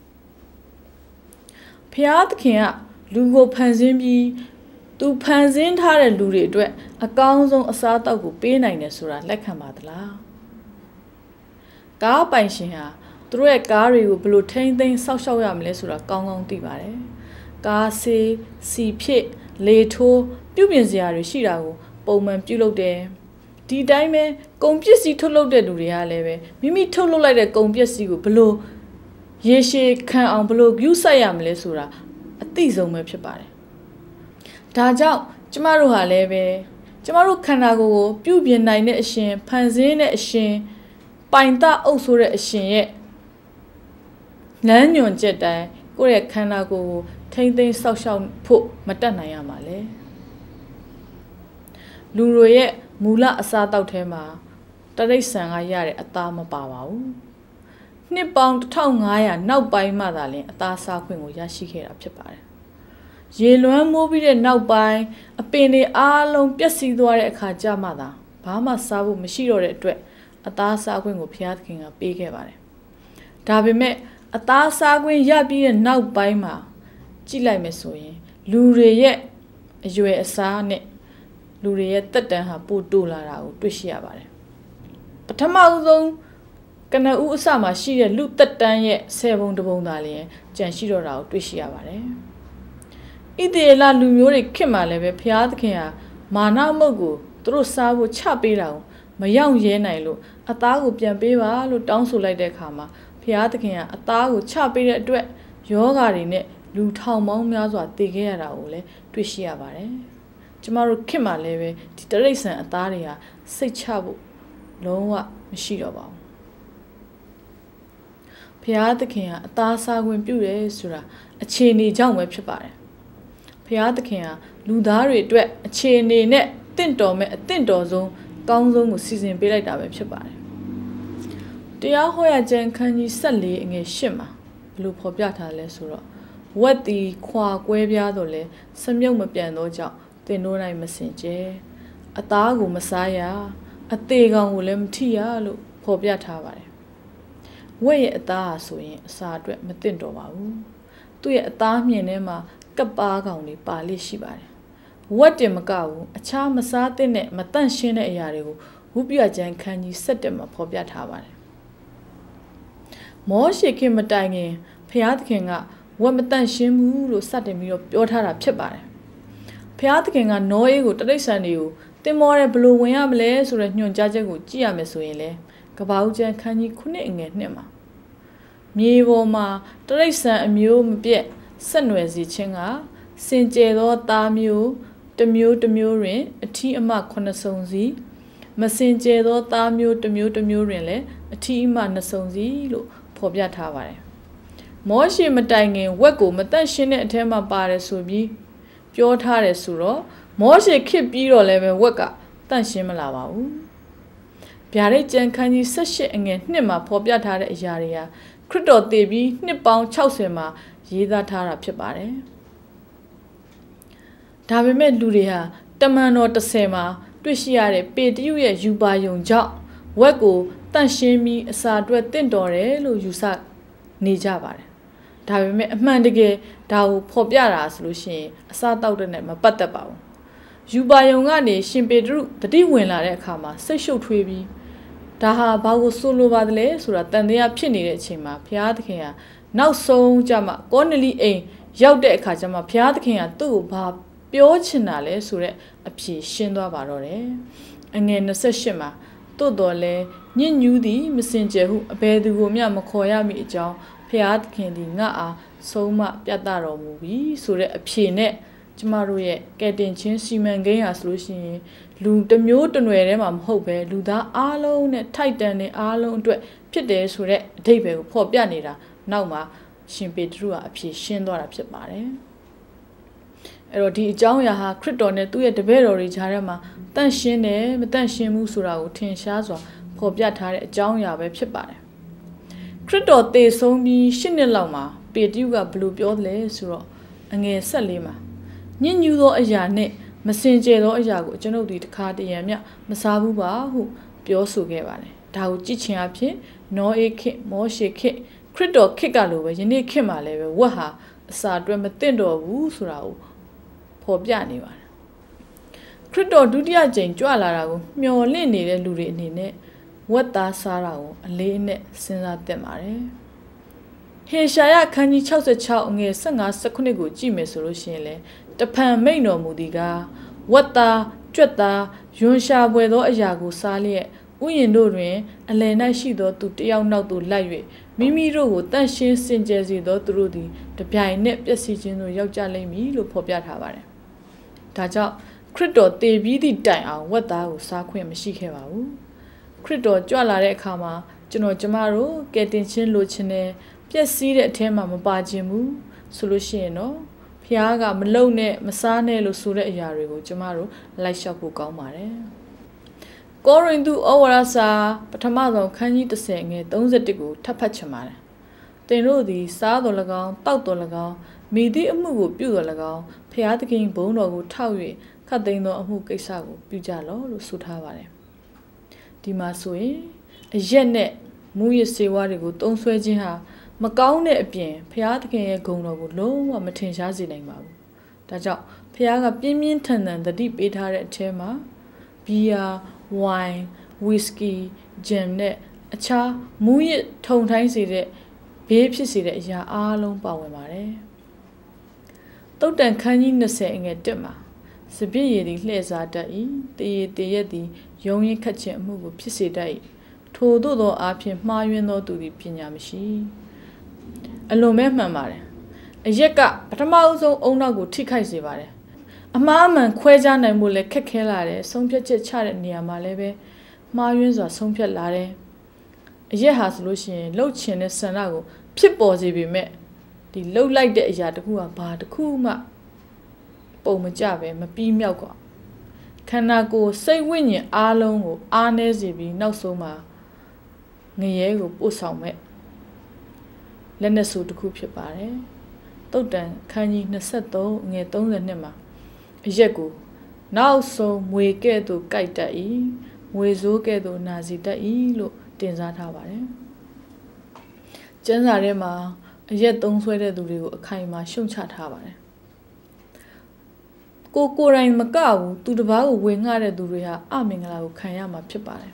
[SPEAKER 1] ဖျားသခင်ကလူကိုဖန်ဆင်းပြီးသူဖန်ဆင်းထားတဲ့လူတွေအတွက်အကောင်းဆုံးအစားအသောက်ကိုပေးနိုင်တယ်ဆိုတာလက်ခံပါသလားကားပိုင်ရှင်ဟာသူတို့ရဲ့ကားတွေကိုဘယ်လိုထိန်းသိမ်းစောင့်ရှောက်ရမလဲဆိုတာကောင်းကောင်းသိပါတယ်ကားဆေးစီဖြစ်လေထိုးပြုပြင်စရာတွေရှိတာကိုပုံမှန်ပြုလုပ်တယ်ဒီတိုင်းပဲကုန်ပစ္စည်းထုတ်လုပ်တဲ့လူတွေကလည်းပဲမိမိထုတ်လုပ်လိုက်တဲ့ကုန်ပစ္စည်းကိုဘယ်လိုရေရှည်ခံအောင်ဘယ်လိုယူဆိုင်ရမလဲဆိုတာအသိဆုံးပဲဖြစ်ပါတယ်ဒါကြောင့်ကျမတို့ဟာလည်းပဲကျမတို့ခန္ဓာကိုယ်ကိုပြုပြင်နိုင်တဲ့အရှင်ဖန်ဆင်းတဲ့အရှင်ပိုင်တအုပ်ဆိုတဲ့အရှင်ရဲ့လမ်းညွှန်ချက်တိုင်းကိုယ့်ရဲ့ခန္ဓာကိုယ်ကိုထိမ့်သိမ်းဆောက်ရှောက်ဖို့မတတ်နိုင်ရမှာလေလူတွေရဲ့မူလအစားအသောက်ထဲမှာတရိษံကရတဲ့အသားမပါပါဘူးနှစ်ပေါင်းတစ်ထောင်ငါးရာနောက်ပိုင်းမှသာလျှင်အသားစားခွင့်ကိုရရှိခဲ့တာဖြစ်ပါတယ်ရေလွှမ်းမိုးပြီးတဲ့နောက်ပိုင်းအပင်တွေအားလုံးပျက်စီးသွားတဲ့အခါကျမှသာဘာမှစားဖို့မရှိတော့တဲ့အတွက်အသားစားခွင့်ကိုဘုရားသခင်ကပေးခဲ့ပါတယ်ဒါပေမဲ့အသားစားခွင့်ရပြီးတဲ့နောက်ပိုင်းမှာကြည့်လိုက်မယ်ဆိုရင်လူတွေရဲ့အရွယ်အစားနဲ့လူတွေရဲ့တက်တန်းဟာပိုတိုးလာတာကိုတွေ့ရှိရပါတယ်ပထမဦးဆုံးကနဦးအစမှာရှိတဲ့လူတက်တန်းရဲ့ဆယ်ပုံတစ်ပုံသာလျှင်ကြံရှိတော့တာကိုတွေ့ရှိရပါတယ်ဣသေလလူမျိုးတွေခင်မှလည်းပဲဘုရားသခင်ဟာမာနမုတ်ကိုသူတို့စားဖို့ချပေးတာကိုမရောက်ရဲနိုင်လို့အသားကိုပြန်ပေးပါလို့တောင်းဆိုလိုက်တဲ့အခါမှာဘုရားသခင်ကအသားကိုချပေးတဲ့အတွက်ယောဂါတွေနဲ့လူထောင်ပေါင်းများစွာတည်ခဲ့ရတာကိုလည်းတွေ့ရှိရပါတယ်ကျမတို့ခင်မှလည်းပဲဒီတရိษံအသားတွေဟာစိတ်ချဖို့လုံးဝမရှိတော့ပါဘူးဘုရားသခင်ကအသားစားခွင့်ပြုတယ်ဆိုတာအခြေအနေကြောင့်ပဲဖြစ်ပါတယ်ဘုရားသခင်ဟာလူသားတွေအတွက်အခြေအနေနဲ့တင့်တော်မဲ့အတင့်တော်ဆုံးကောင်းဆုံးကိုစီစဉ်ပေးလိုက်တာပဲဖြစ်ပါတယ်တရားဟောရခြင်းခန်းကြီး၁၄အငယ်၈မှာဘလို့ဖော်ပြထားလဲဆိုတော့ဝက်တီခွာကွဲပြားတော့လဲစမြုပ်မပြန်တော့ကြောင့်တင်တို့နိုင်မစင်ကျဲအသားကိုမစားရအသေးကောင်ကိုလည်းမထိရလို့ဖော်ပြထားပါတယ်ဝက်ရဲ့အသားဟာဆိုရင်အစာအတွက်မတင့်တော်ပါဘူးသူ့ရဲ့အသားမြင်ထဲမှာကပ်ပါကောင်တွေပါလိရှိပါတယ်ဝက်တင်မကဘူးအခြားမစားသင့်တဲ့မတန့်ရှင်းတဲ့အရာတွေကိုဝုပ္ပယကျမ်းခန်းကြီး၁၁မှာဖော်ပြထားပါတယ်မောရှေခင်မတိုင်ခင်ဘုရားသခင်ကဝက်မတန့်ရှင်းဘူးလို့စတင်ပြီးတော့ပြောထားတာဖြစ်ပါတယ်ဘုရားသခင်ကနောအေးကိုတရိษံတွေကိုတင်မောတဲ့ဘလို့ဝင်ရမလဲဆိုတဲ့ညွှန်ကြားချက်ကိုကြည့်ရမယ်ဆိုရင်လေကဘာဦးကျမ်းခန်းကြီးခုနှစ်အငယ်နှစ်မှာမြေပေါ်မှာတရိษံအမျိုးမပြတ်ဆက်နွယ်စီခြင်းကစင်ကြယ်သောသားမျိုးတမျိုးတမျိုးတွင်အထီးအမခုနှစ်စုံစီမစင်ကြဲသောသားမျိုးတမျိုးတမျိုးတွင်လည်းအထီးအမနှစ်စုံစီလို့ဖော်ပြထားပါတယ်မောရှေမတိုင်ခင်ဝက်ကိုမတန့်ရှင်းတဲ့အထက်မှာပါတယ်ဆိုပြီးပြောထားတယ်ဆိုတော့မောရှေခစ်ပြီးတော့လည်းပဲဝက်ကတန့်ရှင်းမလာပါဘူးဗျာဒိတ်ကျမ်းခန်းကြီး၁၈အငယ်နှစ်မှာဖော်ပြထားတဲ့အရာတွေဟာခရစ်တော်တည်ပြီးနှစ်ပေါင်း၆၀မှာရေးသားထားတာဖြစ်ပါတယ်ဒါပေမဲ့လူတွေဟာတမန်တော်၁၀မှာတွေ့ရှိရတဲ့ပေတရုရဲ့ယူပါယုံကြောင့်ဝက်ကိုတန့်ရှင်းပြီးအစာအတွက်တင့်တော်တယ်လို့ယူဆနေကြပါတယ်ဒါပေမဲ့အမှန်တကယ်ဒါကိုဖော်ပြတာဆိုလို့ရှိရင်အစာတောက်တဲ့နဲ့မပတ်သက်ပါဘူးယူပါယုံကနေရှင်ပေတရုတတိဝင်လာတဲ့အခါမှာစိတ်ရှုပ်ထွေးပြီးဒါဟာဘာကိုဆိုလိုပါသလဲဆိုတာတန်တရားဖြစ်နေတဲ့အချိန်မှာဘုရားသခင်ကနောက်ဆုံးကြမှာကောနလီအိမ်ရောက်တဲ့အခါကျမှဘုရားသခင်ကသူ့ကိုဘာပြောချင်တာလဲဆိုတဲ့အဖြေရှင်းသွားပါတော့တယ်အငယ်၂၈မှာတို့တော်လဲညဉ့်ညူးသည်မစင်ကြယ်ဟုအဘယ်သူကိုမျှမခေါ်ရမည်အကြောင်းဘုရားသခင်သည်ငါအားဆုံးမပြတ်တော်မူပြီဆိုတဲ့အဖြေနဲ့ကျမတို့ရဲ့ကယ်တင်ခြင်းစီမံကိန်းဟာဆိုလို့ရှိရင်လူတစ်မျိုးတစ်နွယ်ထဲမှာမဟုတ်ပဲလူသားအားလုံးနဲ့ထိုက်တန်တဲ့အားလုံးအတွက်ဖြစ်တယ်ဆိုတဲ့အဓိပ္ပာယ်ကိုဖော်ပြနေတာနောက်မှာရှင်ပေတရုကအဖြေရှင်းသွားတာဖြစ်ပါတယ်အဲ့တော့ဒီအကြောင်းအရာဟာခရစ်တော်နဲ့သူ့ရဲ့တပည့်တော်တွေကြားထဲမှာတန့်ရှင်းတယ်မတန့်ရှင်းဘူးဆိုတာကိုထင်ရှားစွာဖော်ပြထားတဲ့အကြောင်းအရာပဲဖြစ်ပါတယ်ခရစ်တော်သေဆုံးပြီးရှစ်နှစ်လောက်မှာပေတရုကဘယ်လိုပြောလဲဆိုတော့အငယ်၁၄မှာညဉ့်ညူးသောအရာနဲ့မစင်ကြယ်သောအရာကိုကျွန်ုပ်ဒီတစ်ခါတရံမြမစားဘူးပါဟုပြောဆိုခဲ့ပါတယ်ဒါကိုကြည့်ချင်းအဖြစ်နောအေခေမောရှေခေခရစ်တော်ခေတ်ကလိုပဲယနေ့ခေတ်မှာလည်းပဲဝက်ဟာအစာအတွက်မသင့်တော်ဘူးဆိုတာကိုဖော်ပြနေပါတယ်ခရစ်တော်ဒုတိယကြိမ်ကြွလာတာကိုမျှော်လင့်နေတဲ့လူတွေအနေနဲ့ဝက်သားစားတာကိုအလေးအနက်စဉ်းစားသင့်ပါတယ်ဟေရှာယခန်းကြီး၆၆အငယ်၁၅ ၁၉ကိုကြည့်မယ်ဆိုလို့ရှိရင်လေတဖန်မိန်တော်မူသည်ကဝက်သားကြွက်သားယွန်ရှာပွဲသောအရာကိုစားလျက်ဥယျင်တို့တွင်အလယ်၌ရှိသောသူတယောက်နောက်သို့လိုက်၍မိမိတို့ကိုတန့်ရှင်းစင်ကြယ်စေသောသူတို့သည်တပြိုင်နက်ပျက်စီးခြင်းသို့ရောက်ကြလိမ့်မည်လို့ဖော်ပြထားပါတယ်။ဒါကြောင့်ခရစ်တော်တည်ပြီးသည့်တိုင်အောင်ဝက်သားကိုစားခွင့်မရှိခဲ့ပါဘူး။ခရစ်တော်ကြွလာတဲ့အခါမှာကျွန်တော်ကျမတို့ကယ်တင်ခြင်းလိုချင်တယ်ပျက်စီးတဲ့အထဲမှာမပါခြင်းဘူးဆိုလို့ရှိရင်တော့ဖျားကမလုံနဲ့မစားနဲ့လို့ဆိုတဲ့အရာတွေကိုကျမတို့လိုက်လျှောက်ဖို့ကောင်းပါတယ်။ကောရိန္သုဩဝါဒစာပထမဆုံးခန်းကြီး၁၀ငယ်၃၁ကိုထပ်ဖတ်ချင်ပါတယ်။သင်တို့သည်စားတော်၎င်းတောက်တော်၎င်းမိသည့်အမှုကိုပြုတော်၎င်းဖျားသခင်ဘုန်းတော်ကိုထောက်၍ခတ်သိမ်းသောအမှုကိစ္စကိုပြုကြလော့လို့ဆိုထားပါတယ်။ဒီမှာဆိုရင်အရက်နဲ့မူရစေဝါတွေကိုတုံးဆွဲခြင်းဟာမကောင်းတဲ့အပြင်ဖျားသခင်ရဲ့ဂုဏ်တော်ကိုလုံးဝမထင်ရှားစေနိုင်ပါဘူး။ဒါကြောင့်ဖျားကပြင်းပြင်းထန်ထန်သတိပေးထားတဲ့အထဲမှာဘီယာဝိုင်ဝီစကီဂျမ်နဲ့အခြားမူရထုံထိုင်းစေတဲ့ဘေးဖြစ်စေတဲ့အရာအားလုံးပါဝင်ပါတယ်။တုတ်တန်ခန်းကြီး၂၀အငယ်၁မှာစပြည့်ရည်သည်လှည့်စားတတ်၏တရေတရက်သည်ယုံရင်ခတ်ခြင်းအမှုကိုဖြစ်စေတတ်၏ထို့သောသောအားဖြင့်မှားယွင်းသောသူသည်ပညာမရှိအလွန်မဲ့မှန်ပါတယ်အရက်ကပထမအဆုံးအုံနောက်ကိုထိခိုက်စေပါတယ်အမှားအမှန်ခွဲခြားနိုင်မှုလည်းခက်ခဲလာတယ်ဆုံးဖြတ်ချက်ချတဲ့နေရာမှာလည်းပဲမှားယွင်းစွာဆုံးဖြတ်လာတယ်အရက်ဟာဆိုလို့ရှိရင်လှုပ်ချင်တဲ့ဆန္ဒကိုဖြစ်ပေါ်စေပေမဲ့ဒီလှုပ်လိုက်တဲ့အရာတခုကဘာတခုမှပုံမကျပဲမပြီးမြောက်ကခန္ဓာကိုယ်စိတ်ဝိညာဉ်အားလုံးကိုအားနည်းစေပြီးနောက်ဆုံးမှာငရဲကိုပို့ဆောင်မဲ့လက်နက်ဆိုတစ်ခုဖြစ်ပါတယ်တုတ်တန်ခန်းကြီး၂၃ငွေ၃၂မှာအရက်ကိုနောက်ဆုံးမွေကဲ့သို့ကြိုက်တတ်၏မွေဆိုးကဲ့သို့နာစီတတ်၏လို့တင်စားထားပါတယ်ကျမ်းစာထဲမှာအရက်သုံးဆွဲတဲ့သူတွေကိုအခိုင်အမာရှုံချထားပါတယ်ကိုကိုယ်တိုင်မကဘူးသူတစ်ပါးကိုဝေငှတဲ့သူတွေဟာအမင်္ဂလာကိုခံရမှာဖြစ်ပါတယ်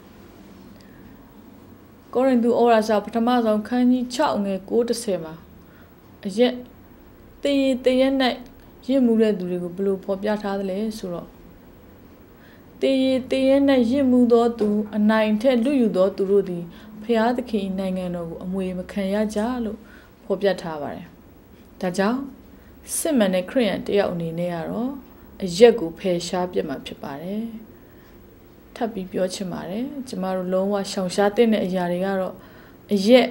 [SPEAKER 1] ကောရိန္သုဩဝါဒစာပထမဆုံးခန်းကြီး၆ငယ်၉၁၀မှာအရက်တည်တည်နဲ့ရင့်မှုတဲ့သူတွေကိုဘယ်လိုဖော်ပြထားသလဲဆိုတော့တည်တည်နဲ့ရင့်မှုသောသူအနိုင်ထက်လူယူသောသူတို့သည်ဖျားသခင်နိုင်ငံတော်ကိုအမွေမခံရကြလို့ဖော်ပြထားပါတယ်ဒါကြောင့်စစ်မှန်တဲ့ခရစ်ယာန်တယောက်အနေနဲ့ကတော့အရက်ကိုဖယ်ရှားပြစ်မှာဖြစ်ပါတယ်ထပ်ပြီးပြောချင်ပါတယ်ကျမတို့လုံးဝရှောင်ရှားတဲ့အရာတွေကတော့အရက်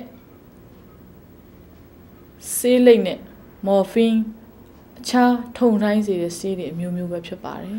[SPEAKER 1] ဆေးလိပ်နဲ့မော်ဖင်းအခြားထုံတိုင်းစေတဲ့ဆေးတွေအမျိုးမျိုးပဲဖြစ်ပါတယ်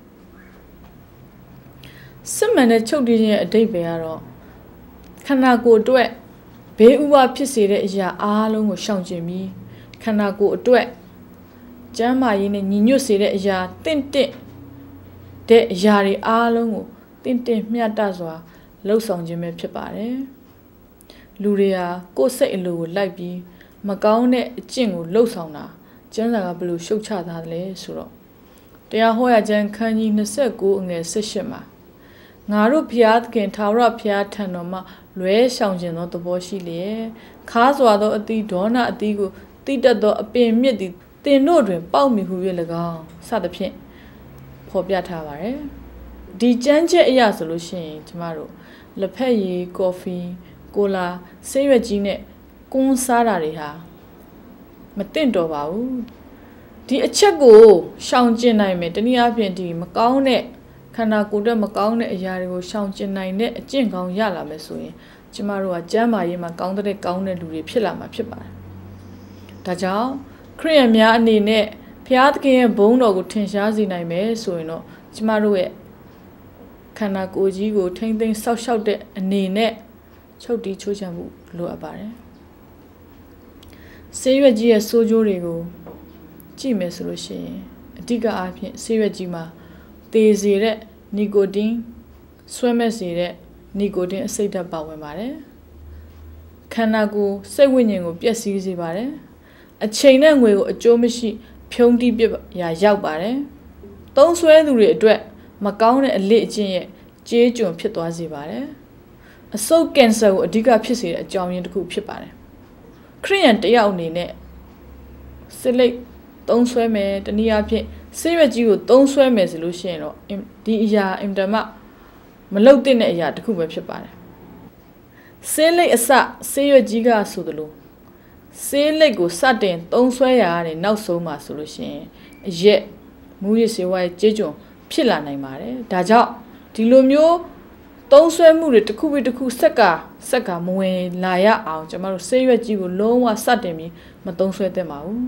[SPEAKER 1] စစ်မှန်တဲ့ချုပ်တည်ခြင်းရဲ့အဓိပ္ပာယ်ကတော့ခန္ဓာကိုယ်အတွက်ဘေးဥပဖြစ်စေတဲ့အရာအားလုံးကိုရှောင်ကျဉ်ပြီးခန္ဓာကိုယ်အတွက်ကျန်းမာရေးနဲ့ညီညွတ်စေတဲ့အရာတင့်တင့်တဲ့အရာတွေအားလုံးကိုတင့်တင့်မျှတစွာလှုပ်ဆောင်ခြင်းပဲဖြစ်ပါတယ်လူတွေဟာကိုယ်စိတ်အလိုကိုလိုက်ပြီးမကောင်းတဲ့အကျင့်ကိုလှုပ်ဆောင်တာကျမ်းစာကဘယ်လိုရှုတ်ချထားသလဲဆိုတော့တရားဟောရာကျမ်းခန်းကြီး၂၉အငယ်၁၈မှာငါတို့ဘုရားသခင်ထာဝရဘုရားထံတော်မှလွဲရှောင်ခြင်းသောသဘောရှိလျက်ခါစွာသောအသီးဒေါနအသီးကိုတိတတ်သောအပင်မြစ်သည်တင်တို့တွင်ပေါက်မီဟု၍၎င်းစသဖြင့်ဖော်ပြထားပါတယ်ဒီကျမ်းချက်အရာဆိုလို့ရှိရင်ကျမတို့လက်ဖက်ရည်ကော်ဖီကိုလာဆေးရွက်ကြီးနဲ့ကွန်းစားတာတွေဟာမတင့်တော်ပါဘူးဒီအချက်ကိုရှောင်ကျဉ်နိုင်မယ်တနည်းအားဖြင့်ဒီမကောင်းတဲ့ခန္ဓာကိုယ်အတွက်မကောင်းတဲ့အရာတွေကိုရှောင်ကျဉ်နိုင်တဲ့အကျင့်ကောင်းရလာမယ်ဆိုရင်ကျမတို့ကကျမ်းမာရေးမှာကောင်းတဲ့ကောင်းတဲ့လူတွေဖြစ်လာမှာဖြစ်ပါတယ်ဒါကြောင့်ခရစ်ယာန်များအနေနဲ့ဘုရားသခင်ရဲ့ဘုန်းတော်ကိုထင်ရှားစေနိုင်မယ်ဆိုရင်တော့ကျမတို့ရဲ့ခန္ဓာကိုယ်ကြီးကိုထိမ့်သိမ်းဆောက်ရှောက်တဲ့အနေနဲ့ချုပ်တီးချိုးချံမှုလိုအပ်ပါတယ်ဆေးရွက်ကြီးရဲ့ဆိုးကျိုးတွေကိုကြည့်မယ်ဆိုလို့ရှိရင်အဓိကအားဖြင့်ဆေးရွက်ကြီးမှာသေစေတဲ့နီကိုတင်းဆွဲမဲ့စေတဲ့နီကိုတင်းအဆိပ်ဓာတ်ပါဝင်ပါတယ်ခန္ဓာကိုယ်စိတ်ဝိညာဉ်ကိုပျက်စီးစေပါတယ်အချိန်နဲ့ငွေကိုအကျိုးမရှိဖြုံးတိပြရာရောက်ပါတယ်သုံးဆွဲသူတွေအတွက်မကောင်းတဲ့အလေ့အကျင့်ရဲ့ကြေးကျွန်ဖြစ်သွားစေပါတယ်အဆုတ်ကင်ဆာကိုအဓိကဖြစ်စေတဲ့အကြောင်းရင်းတစ်ခုဖြစ်ပါတယ်ခရိယန်တယောက်အနေနဲ့စစ်လိပ်သုံးဆွဲမယ်တနည်းအားဖြင့်ဆေးရွက်ကြီးကိုသုံးဆွဲမယ်ဆိုလို့ရှိရင်တော့ဒီအရာအင်တမမလုတ်တဲ့အရာတစ်ခုပဲဖြစ်ပါတယ်ဆေးလိပ်အစဆေးရွက်ကြီးကဆိုသလိုဆေးလိပ်ကိုစတင်သုံးဆွဲရတဲ့နောက်ဆုံးမှာဆိုလို့ရှိရင်အရက်မူရစ်ဆေးဝါးရဲ့ကြေးကျွန်ဖြစ်လာနိုင်ပါတယ်ဒါကြောင့်ဒီလိုမျိုးသုံးဆွဲမှုတွေတစ်ခုပြီးတစ်ခုဆက်ကဆက်ကမဝင်လာရအောင်ကျွန်တော်တို့ဆေးရွက်ကြီးကိုလုံးဝစတင်ပြီးမသုံးဆွဲသင့်ပါဘူး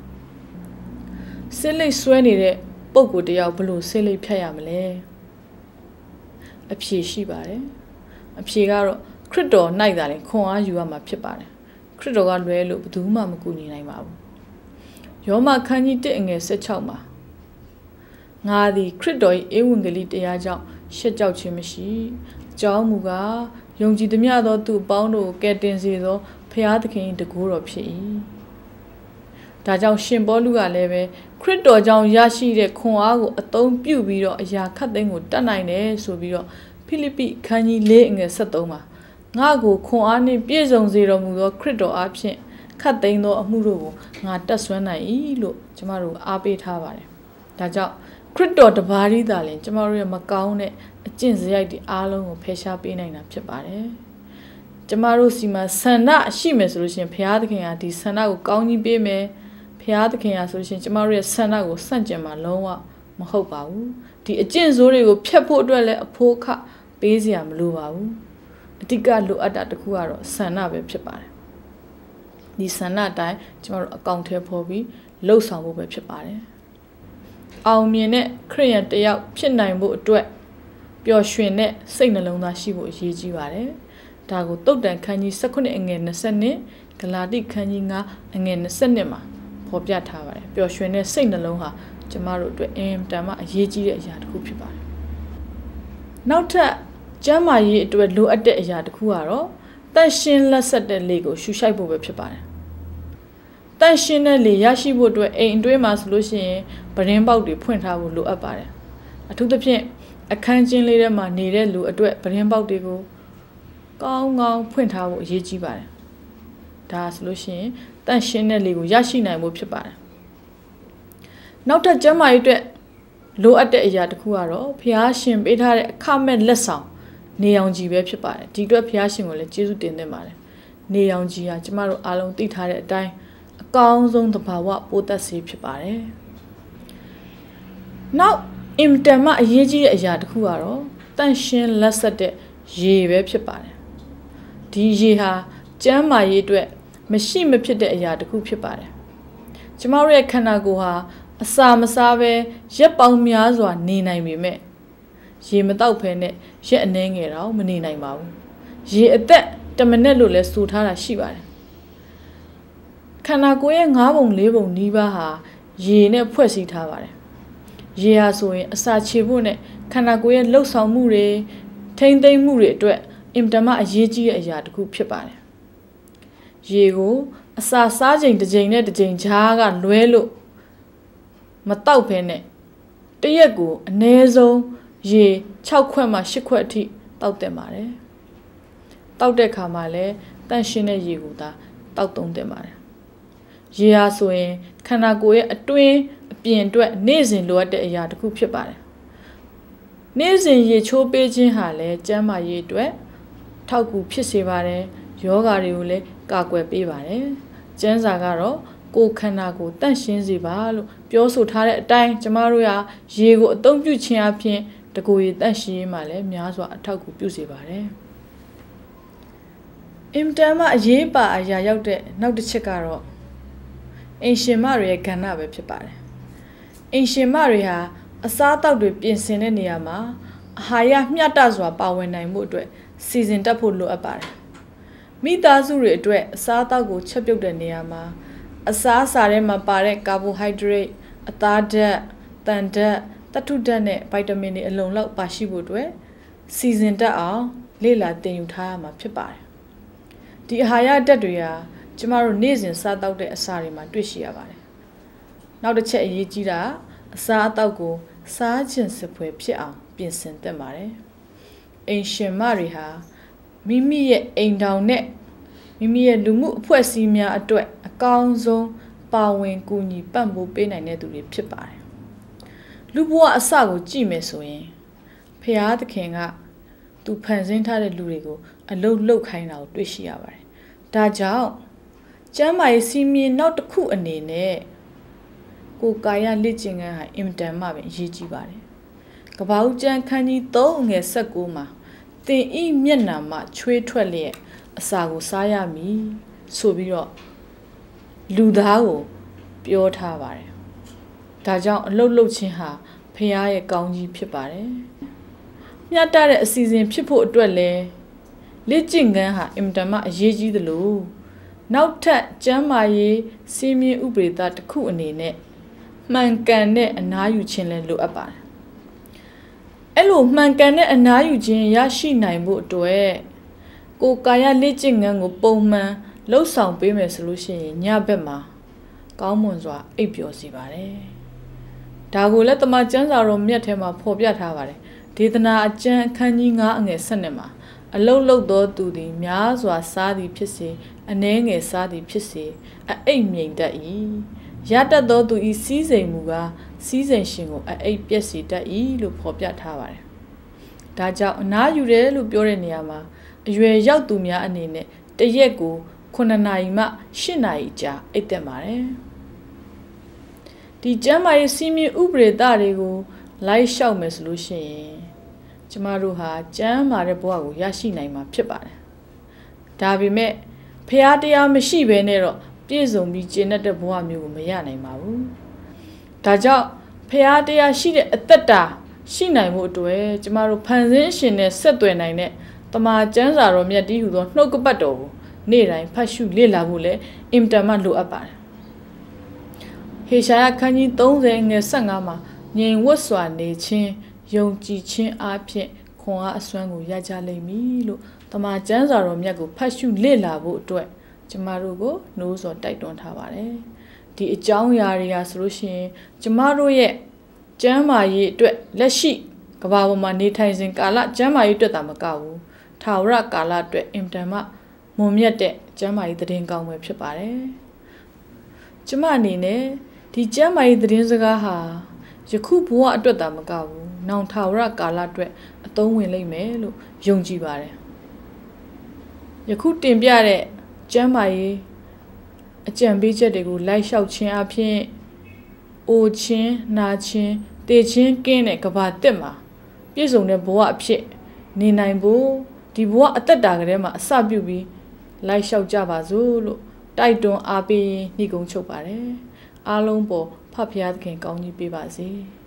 [SPEAKER 1] ဆေးလိပ်ဆွဲနေတဲ့ပုံကိုတယောက်ဘလို့ဆေးလိပ်ဖြတ်ရမလဲအဖြေရှိပါတယ်အဖြေကတော့ခရစ်တော်၌သာလေခွန်အားယူရမှာဖြစ်ပါတယ်ခရစ်တော်ကလွဲလို့ဘယ်သူမှမကူညီနိုင်ပါဘူးယောမခန်းကြီးတစ်အငယ်၁၆မှာငါသည်ခရစ်တော်၏ဧဝံဂေလိတရားကြောင့်ရှက်ကြောက်ခြင်းမရှိအကြောင်းမူကားယုံကြည်သမျှသောသူအပေါင်းတို့ကိုကယ်တင်စေသောဖျားသခင်၏တကူတော်ဖြစ်၏ဒါကြောင့်ရှင်ပေါလုကလည်းပဲခရစ်တော်ကြောင့်ရရှိတဲ့ခွန်အားကိုအသုံးပြုပြီးတော့အရာခတ်သိမ်းကိုတတ်နိုင်တယ်ဆိုပြီးတော့ဖိလိပ္ပိခန်းကြီး၄အငယ်၁၃မှာငါ့ကိုခွန်အားနှင့်ပြည့်စုံစေတော်မူသောခရစ်တော်အားဖြင့်ခတ်သိမ်းသောအမှုတို့ကိုငါတတ်ဆွမ်းနိုင်၏လို့ကျမတို့အားပေးထားပါတယ်ဒါကြောင့်ခရစ်တော်တပါးရီသာလင်ကျမတို့ရဲ့မကောင်းတဲ့အကျင့်စရိုက်တွေအားလုံးကိုဖယ်ရှားပေးနိုင်တာဖြစ်ပါတယ်ကျမတို့စီမှာဆန္ဒရှိမယ်ဆိုလို့ရှိရင်ဘုရားသခင်ကဒီဆန္ဒကိုကောင်းကြီးပေးမယ်ဘုရားသခင်ကဆိုလို့ရှိရင်ကျမတို့ရဲ့ဆန္ဒကိုစန့်ကျင်မှာလုံးဝမဟုတ်ပါဘူးဒီအကျင့်ဆိုးတွေကိုဖျက်ဖို့အတွက်လည်းအဖို့ခပေးစရာမလိုပါဘူးအဓိကလိုအပ်တာတစ်ခုကတော့ဆန္ဒပဲဖြစ်ပါတယ်ဒီဆန္ဒအတိုင်းကျမတို့အကောင့်ထဲပေါ်ပြီးလှုပ်ဆောင်ဖို့ပဲဖြစ်ပါတယ်အောင်မြင်တဲ့ခရိယန်တယောက်ဖြစ်နိုင်ဖို့အတွက်ပျော်ရွှင်တဲ့စိတ်နှလုံးသားရှိဖို့အရေးကြီးပါတယ်ဒါကိုတုတ်တန်ခန်းကြီး၁၉အငယ်၂၂ဂလာတိခန်းကြီး၅အငယ်၂၂မှာဖော်ပြထားပါတယ်ပျော်ရွှင်တဲ့စိတ်နှလုံးဟာကျမတို့အတွက်အင်တန်မှအရေးကြီးတဲ့အရာတစ်ခုဖြစ်ပါတယ်နောက်ထပ်ကျမ်းမာရေးအတွက်လိုအပ်တဲ့အရာတစ်ခုကတော့တန့်ရှင်းလက်ဆက်တဲ့လေကိုရှူရှိုက်ဖို့ပဲဖြစ်ပါတယ်တန့်ရှင်းတဲ့လေရရှိဖို့အတွက်အိမ်အတွင်းမှာဆိုလို့ရှိရင်ပရင်းပေါက်တွေဖွင့်ထားဖို့လိုအပ်ပါတယ်အထူးသဖြင့်အခန်းကျင်းလေးထဲမှာနေတဲ့လူအတွက်ပရင်းပေါက်တွေကိုကောင်းကောင်းဖွင့်ထားဖို့အရေးကြီးပါတယ်ဒါဆိုလို့ရှိရင်တန့်ရှင်းတဲ့လေကိုရရှိနိုင်ဖို့ဖြစ်ပါတယ်နောက်ထပ်ကျမ်းမာရေးအတွက်လိုအပ်တဲ့အရာတစ်ခုကတော့ဘုရားရှင်ပေးထားတဲ့အခမဲ့လက်ဆောင်နေအောင်ကြီးပဲဖြစ်ပါတယ်ဒီအတွက်ဘုရားရှင်ကိုလည်းကျေးဇူးတင်သင့်ပါတယ်နေအောင်ကြီးဟာကျမတို့အားလုံးသိထားတဲ့အတိုင်းအကောင်းဆုံးသဘာဝပိုးသက်စေဖြစ်ပါတယ်နောက်အင်တန်မှအရေးကြီးတဲ့အရာတစ်ခုကတော့တန့်ရှင်းလက်ဆက်တဲ့ရေပဲဖြစ်ပါတယ်ဒီရေဟာကျန်းမာရေးအတွက်မရှိမဖြစ်တဲ့အရာတစ်ခုဖြစ်ပါတယ်ကျမတို့ရဲ့ခန္ဓာကိုယ်ဟာအစာမစားဘဲရက်ပေါင်းများစွာနေနိုင်ပေမဲ့ရေမတောက်ဖဲနဲ့ရက်အနှဲငယ်တော့မနေနိုင်ပါဘူးရေအသက်တမနက်လို့လဲဆိုထားတာရှိပါတယ်ခန္ဓာကိုယ်ရဲ့၅ပုံ၄ပုံနီးပါးဟာရေနဲ့ဖွဲ့စည်းထားပါတယ်ရေဟာဆိုရင်အစာခြေဖို့နဲ့ခန္ဓာကိုယ်ရဲ့လှုပ်ဆောင်မှုတွေထိမ့်သိမ့်မှုတွေအတွက်အင်တန်မှအရေးကြီးတဲ့အရာတစ်ခုဖြစ်ပါတယ်ရေကိုအစာစားချိန်တစ်ချိန်နဲ့တစ်ချိန်ခြားကလွဲလို့မတောက်ဖဲနဲ့တရက်ကိုအနည်းဆုံးရေ၆ခွက်မှ၈ခွက်အထိတောက်တင်ပါတယ်တောက်တဲ့ခါမှာလည်းတန့်ရှင်းတဲ့ရေကိုသာတောက်သုံးတင်ပါတယ်ရေဟာဆိုရင်ခန္ဓာကိုယ်ရဲ့အတွင်းအပြင်အတွက်နေ့စဉ်လိုအပ်တဲ့အရာတစ်ခုဖြစ်ပါတယ်နေ့စဉ်ရေချိုးပေးခြင်းဟာလည်းကျန်းမာရေးအတွက်ထောက်ကူဖြစ်စေပါတယ်ယောဂါတွေကိုလည်းကာကွယ်ပေးပါတယ်ကျန်းစာကတော့ကိုယ်ခန္ဓာကိုတန့်ရှင်းစေပါလို့ပြောဆိုထားတဲ့အတိုင်းကျမတို့ရာရေကိုအသုံးပြုခြင်းအပြင်တကူရည်တန့်ရှင်းရေးမှာလည်းများစွာအထောက်ကူပြုစေပါတယ်အင်တန်မှအရေးပါအရာရောက်တဲ့နောက်တစ်ချက်ကတော့အင်ရှင်မတွေရဲ့ကဏ္ဍပဲဖြစ်ပါတယ်အင်ရှင်မတွေဟာအစားအသောက်တွေပြင်ဆင်တဲ့နေရာမှာအာဟာရမျှတစွာပါဝင်နိုင်မှုအတွက်စီစဉ်တတ်ဖို့လိုအပ်ပါတယ်မိသားစုတွေအတွက်အစားအသောက်ကိုချက်ပြုတ်တဲ့နေရာမှာအစားအစာထဲမှာပါတဲ့ကာဘိုဟိုက်ဒရိတ်အသားဓာတ်တန်ဓာတ်သတ္တုဓာတ်နဲ့ဗိုက်တာမင်တွေအလုံလောက်ပါရှိဖို့အတွက်စီစဉ်တတ်အောင်လေ့လာသင်ယူထားရမှာဖြစ်ပါတယ်ဒီအာဟာရဓာတ်တွေဟာကျမတို့နေ့စဉ်စားတောက်တဲ့အစာတွေမှာတွေ့ရှိရပါတယ်နောက်တစ်ချက်အရေးကြီးတာအစာအသောက်ကိုစားခြင်းစပွဲဖြစ်အောင်ပြင်ဆင်သင့်ပါတယ်အိမ်ရှင်မတွေဟာမိမိရဲ့အိမ်ထောင်နဲ့မိမိရဲ့လူမှုအဖွဲ့အစည်းများအတွက်အကောင်းဆုံးပါဝင်ကူညီပံ့ပိုးပေးနိုင်တဲ့သူတွေဖြစ်ပါတယ်လူဘဝအစကိုကြည့်မယ်ဆိုရင်ဖျားသခင်ကသူဖန်ဆင်းထားတဲ့လူတွေကိုအလုတ်လုတ်ခိုင်းတာကိုတွေ့ရှိရပါတယ်ဒါကြောင့်ကျမ်းမာရေးစီမင်းနောက်တစ်ခုအနေနဲ့ကိုယ်ကာယလေ့ကျင့်ခန်းဟာအင်တန်မှပဲအရေးကြီးပါတယ်ကပ္ပဦးကျမ်းခန်းကြီး၃ငယ်၁၉မှာသင်ဤမျက်နှာမှာချွေးထွက်လျက်အစာကိုစားရမည်ဆိုပြီးတော့လူသားကိုပြောထားပါတယ်ဒါကြောင့်အလုတ်လုတ်ခြင်းဟာဖခင်ရဲ့ကောင်းကြီးဖြစ်ပါတယ်မျှတတဲ့အစီအစဉ်ဖြစ်ဖို့အတွက်လည်းလေ့ကျင့်ခန်းဟာအင်တန်မှအရေးကြီးသလိုနောက်ထပ်ကျမ်းမာရေးစီမင်းဥပဒေသားတစ်ခုအနေနဲ့မှန်ကန်တဲ့အနားယူခြင်းလည်းလိုအပ်ပါတယ်အဲ့လိုမှန်ကန်တဲ့အနားယူခြင်းရရှိနိုင်ဖို့အတွက်ကိုယ်ကာယလေ့ကျင့်ခန်းကိုပုံမှန်လှုပ်ဆောင်ပေးမယ်ဆိုလို့ရှိရင်ညဘက်မှာကောင်းမွန်စွာအိပ်ပျော်စေပါတယ်ဒါကိုလည်းတမန်ကျမ်းစာတော်မြတ်ထဲမှာဖော်ပြထားပါတယ်ဒေသနာအကျမ်းအခန်းကြီး၅အငယ်၁၂မှာအလုတ်လုတ်သောသူသည်များစွာစားသည်ဖြစ်စေအနှဲငယ်စားသည်ဖြစ်စေအအိတ်မြိန်တတ်၏ရတတ်သောသူဤစီးစိမ်မူကားစီးစိမ်ရှင်ကိုအအိတ်ပြက်စီတတ်၏လို့ဖော်ပြထားပါတယ်ဒါကြောင့်အနားယူတယ်လို့ပြောတဲ့နေရာမှာအရွယ်ရောက်သူများအနေနဲ့တရက်ကိုခုနှစ်နာရီမှရှစ်နာရီကြာအိပ်သက်ပါတယ်ဒီကျမ်းမာရေးစီမင်းဥပဒေသားတွေကိုလိုက်လျှောက်မယ်ဆိုလို့ရှိရင်ကျမတို့ဟာကျမ်းမာတဲ့ဘဝကိုရရှိနိုင်မှာဖြစ်ပါတယ်ဒါပေမဲ့ဖျားတရားမရှိဘဲနဲ့တော့ပြည့်စုံပြီးကျင့်တဲ့ဘဝမျိုးကိုမရနိုင်ပါဘူးဒါကြောင့်ဖျားတရားရှိတဲ့အသက်တာရှိနိုင်မှုအတွက်ကျမတို့ဖန်ဆင်းရှင်နဲ့ဆက်သွယ်နိုင်တဲ့တမန်ကျမ်းစာတော်မြတ်တည်းဟူသောနှုတ်ကပတ်တော်ကိုနေ့တိုင်းဖတ်ရှုလေ့လာဖို့လည်းအင်တန်မှလိုအပ်ပါတယ်ဟေရှာယခန်းကြီး၃၀ငယ်၁၅မှာငြိမ်ဝတ်စွာနေခြင်းယုံကြည်ခြင်းအပြင်ခွန်အားအစွမ်းကိုရကြလိမ့်မည်လို့တမန်ကျမ်းစာတော်မြတ်ကိုဖတ်ရှုလေ့လာဖို့အတွက်ကျမတို့ကိုနှိုးဆော်တိုက်တွန်းထားပါတယ်ဒီအကြောင်းအရာတွေကဆိုလို့ရှိရင်ကျမတို့ရဲ့ကျမ်းမာရေးအတွက်လက်ရှိကမ္ဘာပေါ်မှာနေထိုင်စဉ်ကာလကျမ်းမာရေးအတွက်သာမကဘူးထာဝရကာလအတွက်အင်တန်မှမွန်မြတ်တဲ့ကျမ်းမာရေးသတင်းကောင်းပဲဖြစ်ပါတယ်ကျမအနေနဲ့ဒီကျမ်းမာရေးသတင်းစကားဟာယခုဘဝအတွက်သာမကဘူးနောင်ထာဝရကာလအတွက်အသုံးဝင်လိမ့်မယ်လို့ယုံကြည်ပါတယ်ယခုတင်ပြတဲ့ကျမ်းမာရေးအကြံပေးချက်တွေကိုလိုက်လျှောက်ခြင်းအပြင်အိုခြင်းနာခြင်းတေချင်းကင်းတဲ့ကဘာတက်မှာပြည့်စုံတဲ့ဘဝအဖြစ်နေနိုင်ဖို့ဒီဘဝအသက်တာကလေးမှာအစပြုပြီးလိုက်လျှောက်ကြပါစို့လို့တိုက်တွန်းအားပေးနှိကုံးချုပ်ပါတယ်အားလုံးပေါ်ဖဖျားသခင်ကောင်းကြီးပေးပါစေ